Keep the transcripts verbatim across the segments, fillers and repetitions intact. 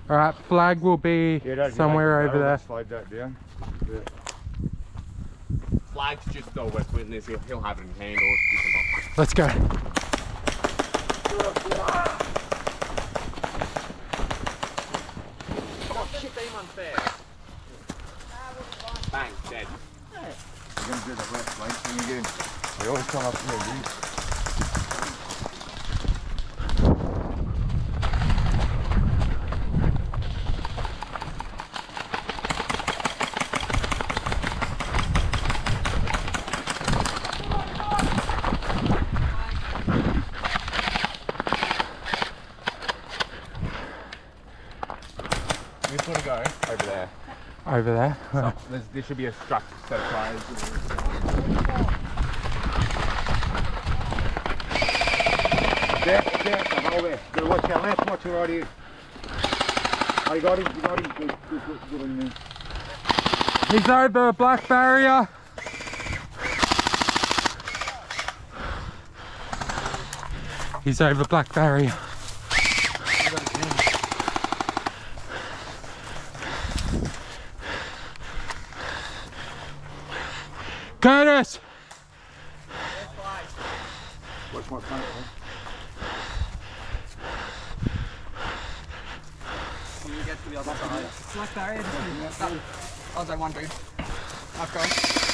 All right, flag will be yeah, somewhere over there. Slide that down. Yeah. Flag's just over at Witness. He'll, he'll have it in hand or Let's go. Oh shit, beam unfair. Bang, dead. You're gonna do the left flank thing again. They always come up here, dude. This one go over there. Over there. So there's, there should be a struck set of tires. There, there, come over. Go watch your left, watch your right here. Oh, you got him, you got him. Good, good, good, good on you. He's over a black barrier. He's over black barrier. Curtis! Watch my front, huh? When we get to the other side. Black barrier. That, I was like one dude. I've gone.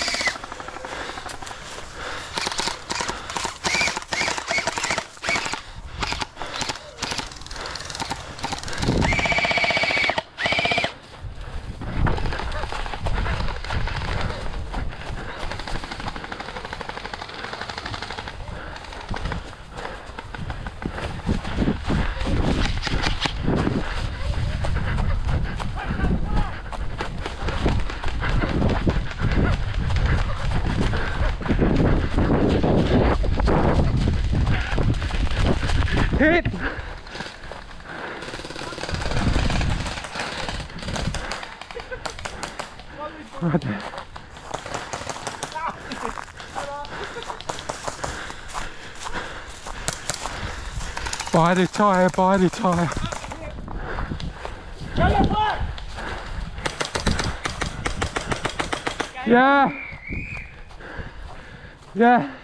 Hit! Right there. Buy the tyre, buy the tyre. Yeah. Yeah.